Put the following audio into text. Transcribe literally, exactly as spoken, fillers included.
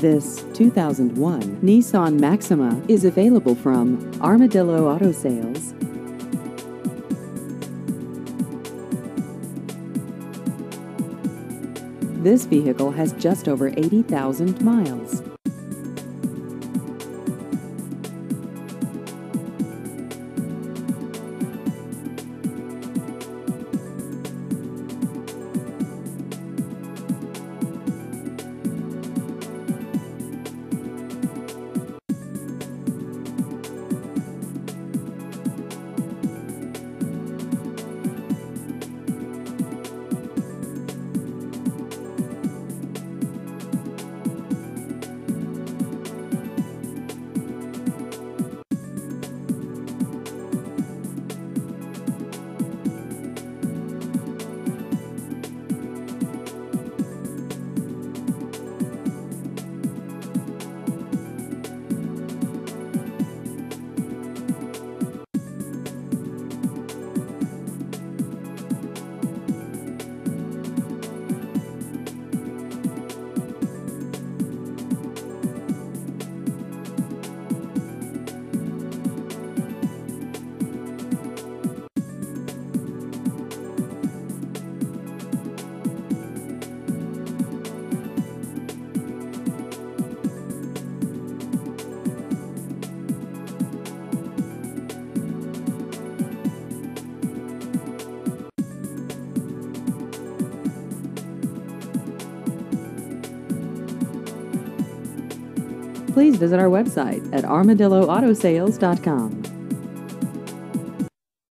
This two thousand one Nissan Maxima is available from Armadillo Auto Sales. This vehicle has just over eighty thousand miles. Please visit our website at armadillo auto sales dot com.